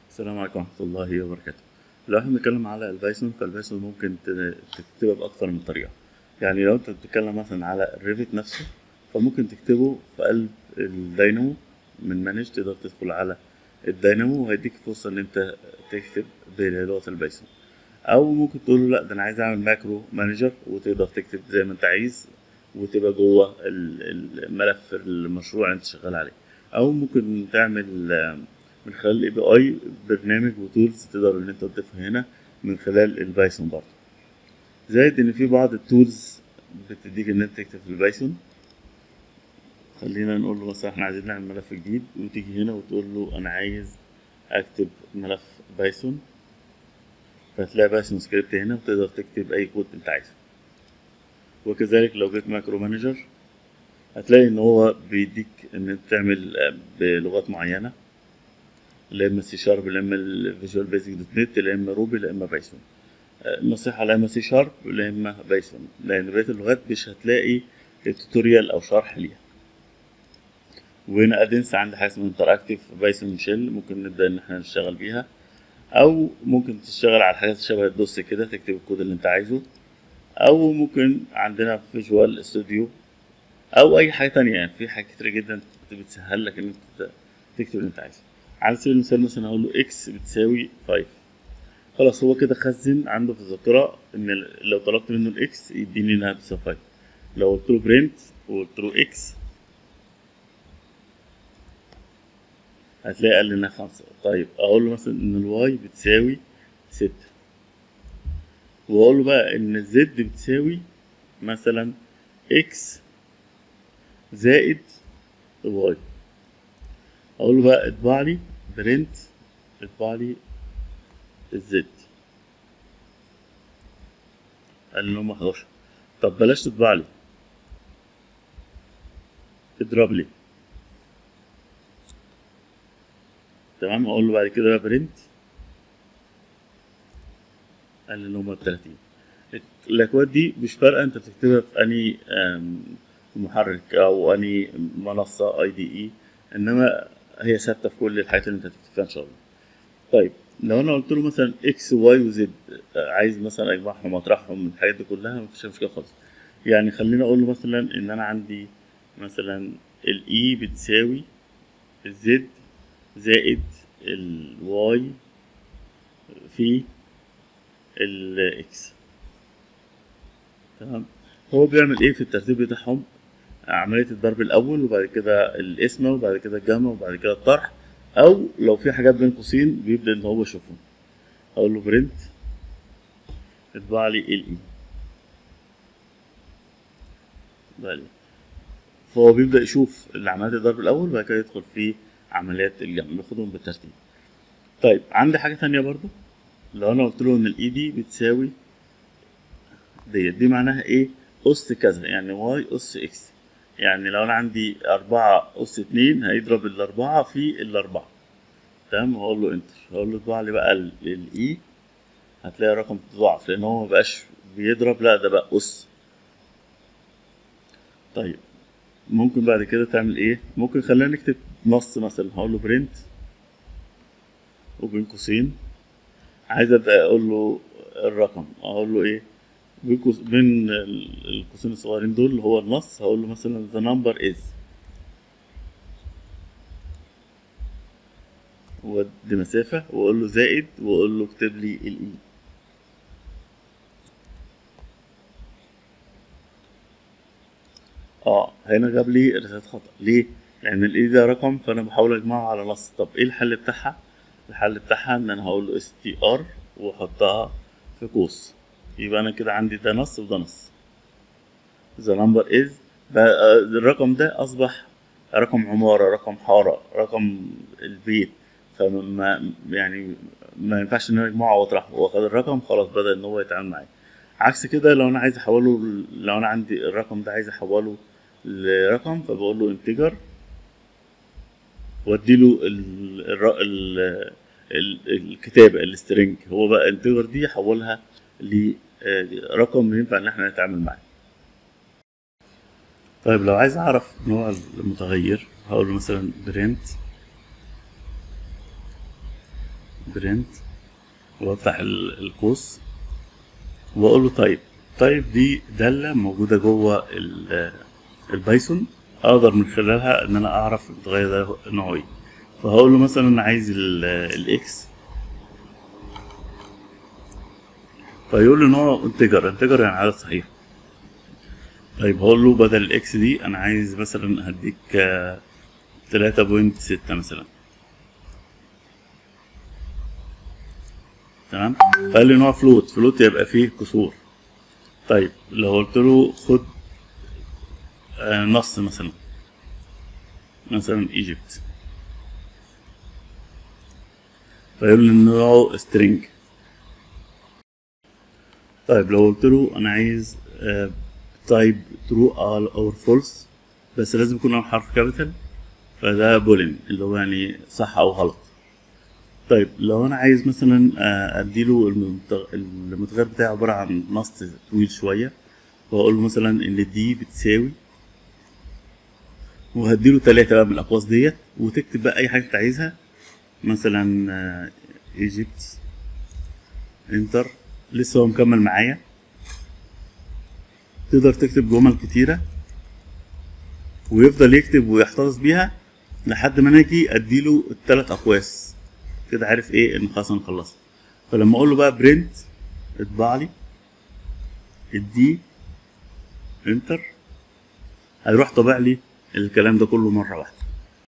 السلام عليكم ورحمة الله وبركاته. لو احنا بنتكلم على البايثون فالبايثون ممكن تكتبها بأكتر من طريقة. يعني لو انت بتتكلم مثلا على الريفت نفسه فممكن تكتبه في قلب الداينامو. من مانج تقدر تدخل على الداينامو وهيديك فرصة ان انت تكتب بلغة البايثون، او ممكن تقول له لا ده انا عايز اعمل ماكرو مانجر وتقدر تكتب زي ما انت عايز وتبقى جوه الملف المشروع اللي انت شغال عليه، او ممكن تعمل من خلال الاي بي اي برنامج وتولز تقدر ان انت تضيفها هنا من خلال البايثون برضه. زائد ان في بعض التولز بتديك ان انت تكتب في البايثون. خلينا نقول له مثلا احنا عايزين نعمل ملف جديد وتيجي هنا وتقول له انا عايز اكتب ملف بايثون، فهتلاقي بايثون سكريبت هنا وتقدر تكتب اي كود انت عايزه. وكذلك لو جيت ماكرو مانجر هتلاقي ان هو بيديك ان انت تعمل بلغات معينه، لا اما سي شارب لا اما الفيجوال بيزك دوت نت لا اما روبي لا اما بايثون. النصيحه لا اما سي شارب لا اما بايثون، لان بقيه اللغات مش هتلاقي توتوريال او شرح ليها. وهنا ادنس عندي حاجه اسمها انتراكتيف بايثون شيل، ممكن نبدا ان احنا نشتغل بيها، او ممكن تشتغل على حاجات شبه الدوس كده تكتب الكود اللي انت عايزه، او ممكن عندنا فيجوال ستوديو او اي حاجه تانية. يعني في حاجات كتير جدا بتسهل لك ان انت تكتب اللي انت عايزه. على سبيل المثال مثلا هقول له اكس بتساوي 5، خلاص هو كده خزن عنده في الذاكره ان لو طلبت منه الاكس يديني انها بتساوي 5. لو قلت له برنت وقلت له اكس هتلاقي قال لي انها 5. طيب اقول له مثلا ان الواي بتساوي 6، واقول له بقى ان الزد بتساوي مثلا اكس زائد الواي. اقول له بقى اطبع لي برنت، اطبع لي الزد، قال لي ان هم 11. طب بلاش تطبع لي، اضرب لي. تمام، اقول له بعد كده بقى برنت، قال لي ان هم 30. الاكواد دي مش فارقه انت بتكتبها في اني محرك او اني منصه اي دي اي، انما هي ثابته في كل الحاجات اللي انت هتكتب فيها ان شاء الله. طيب لو انا قلت له مثلا اكس واي وزد، عايز مثلا اجمعهم واطرحهم من الحاجات دي كلها، مفيش مشكله خالص. يعني خليني اقول له مثلا ان انا عندي مثلا الاي بتساوي الزد زائد الواي في الاكس. تمام، هو بيعمل ايه في الترتيب بتاعهم؟ عملية الضرب الأول وبعد كده القسمة وبعد كده الجمع وبعد كده الطرح، أو لو في حاجات بين قوسين بيبدأ إن هو يشوفهم. أقول له برنت اطبع لي ال إي بقى، فهو بيبدأ يشوف عمليات الضرب الأول وبعد كده يدخل في عمليات الجمع، بياخدهم بالترتيب. طيب عندي حاجة تانية برضو، لو أنا قلت له إن الإي دي بتساوي دي معناها إيه؟ أس كذا، يعني واي أس إكس. يعني لو أنا عندي 4 أس 2 هيضرب الأربعة في الأربعة. تمام، هقول له انتر، هقول له اطبع لي بقى الاي، هتلاقي الرقم ضعف لان هو مبقاش بيضرب، لا ده بقى اس. طيب ممكن بعد كده تعمل ايه؟ ممكن خلينا نكتب نص مثلا، هقول له برنت وبين قوسين عايز ابدا اقول له الرقم، اقول له ايه بين القوسين الصغيرين دول اللي هو النص، هقول له مثلا the number is، وادي مسافة واقول له زائد واقول له اكتب لي الاي. اه هنا جاب لي رسالة خطأ ليه؟ لأن الاي ده رقم فأنا بحاول أجمعه على نص. طب ايه الحل بتاعها؟ الحل بتاعها إن أنا هقول له str وأحطها في قوس، يبقى أنا كده عندي ده نص وده نص. the number is بقى الرقم ده أصبح رقم عمارة، رقم حارة، رقم البيت، فما يعني ما ينفعش إن أنا أجمعه وأطرحه، هو خد الرقم خلاص بدأ إن هو يتعامل معايا. عكس كده لو انا عايز احوله، لو انا عندي الرقم ده عايز احوله لرقم فبقول له انتجر واديله الكتابة السترنج، هو بقى انتجر دي يحولها لرقم ينفع ان احنا نتعامل معاه. طيب لو عايز اعرف نوع المتغير هقول له مثلا برنت برنت وافتح القوس واقول له طيب دي دالة موجودة جوه البايثون، اقدر من خلالها ان انا اعرف المتغير ده نوعه ايه. فهقول له مثلا انا عايز الاكس، فيقول لي ان هو انتجر يعني عدد صحيح. طيب هقول له بدل الاكس دي انا عايز مثلا هديك 3.6 مثلا، تمام. فقال لي ان هو فلوت يبقى فيه كسور. طيب لو قلت له خد نص مثلا ايجيبت، فيقول لي ان نوعه string. طيب لو قلت له انا عايز تايب true or false، بس لازم يكون اول حرف كابيتال، فده بولين اللي هو يعني صح او غلط. طيب لو انا عايز مثلا اديله المتغير بتاعي عبارة عن نص طويل شوية، واقول له مثلا ان دي بتساوي، وهديله 3 بقى من الاقواس ديت، وتكتب بقى اي حاجة انت عايزها، مثلا ايجيبت انتر. لسه هو مكمل معايا. تقدر تكتب جمل كتيرة ويفضل يكتب ويحتفظ بيها لحد ما انا اجي اديله ال3 اقواس كده، عارف ايه ان خلاص انا خلصت. فلما اقول له بقى برنت اطبع لي الدي انتر، هيروح طابع لي الكلام ده كله مرة واحدة.